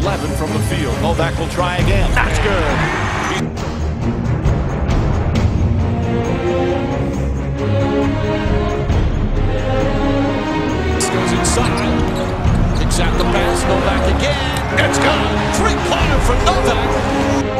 11 from the field. Novak will try again. That's good. Goes inside. Kicks out the pass. Novak again. It's gone. Three-pointer from Novak.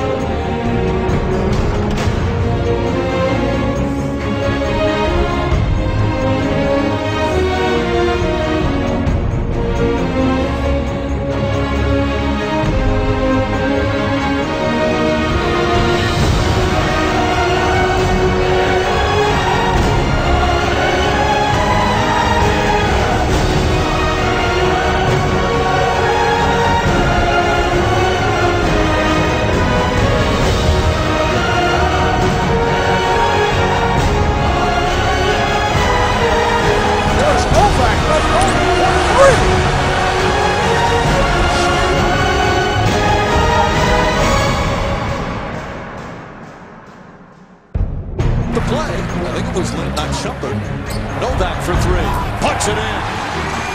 The play, I think it was Lynn, not Shumpert. Novak for three, puts it in.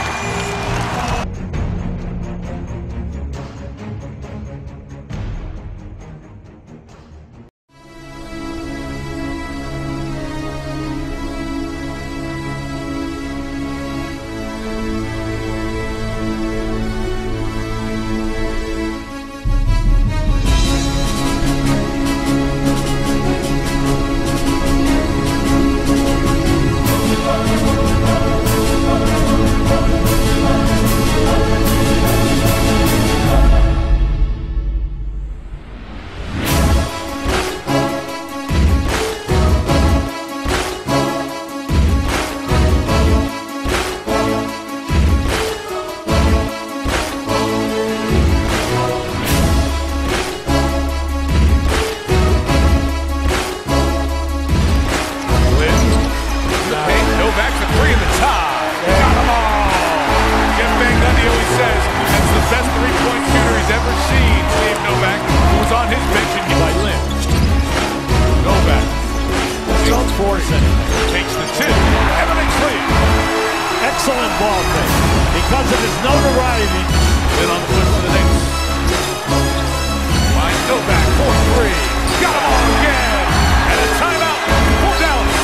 Takes the two. Everything's clean. Excellent ball fake. Because of his notoriety. Then on the foot for the Knicks. Finds Novak for three. Got him all again. And a timeout for Dallas.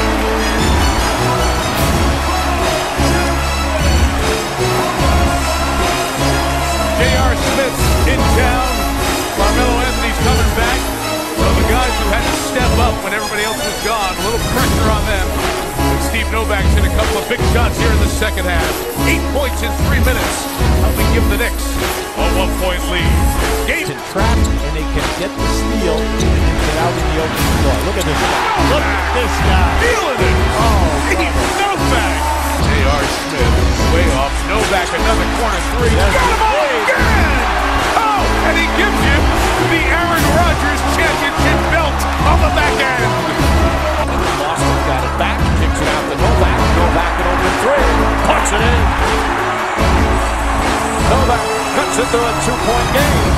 J.R. Smith's in town. Carmelo Anthony's coming back. So the guys who had to step up when everybody else was gone, a little pressure on them. And Steve Novak's hit a couple of big shots here in the second half. 8 points in 3 minutes. Helping give the Knicks a 1-point lead. Game trapped, and they can get the steal and then get out in the open floor. Look at this guy. Look at this guy. Feeling it. Oh, Novak. J.R. Smith way off. Novak another corner three. Yes, got him all again. Oh, and he gives you the Aaron Rodgers championship belt on the back end. Boston got it back, kicks it out to Novak. Novak an open three, puts it in. Novak cuts it to a 2-point game.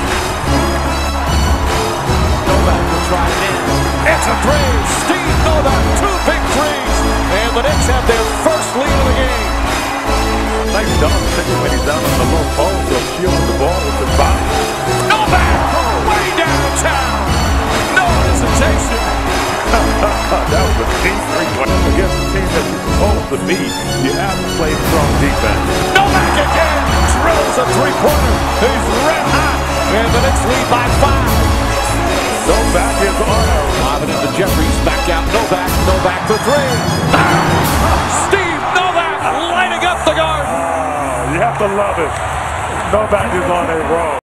Novak will try it in. It's a three. Steve Novak, 2 big threes. And the Knicks have their first lead of the game. Nice dunk, when he's down on the low post, he'll shield the ball with his body. Novak, way downtown. No hesitation. That was a deep three-point. Against the team that you're supposed to beat, you have to play strong defense. Novak again drills a three-pointer. He's red hot. And the Knicks lead by 5. Novak is on it. Lobbing into Jeffries, back out Novak. Novak for three. Steve Novak lighting up the garden. You have to love it. Novak is on a roll.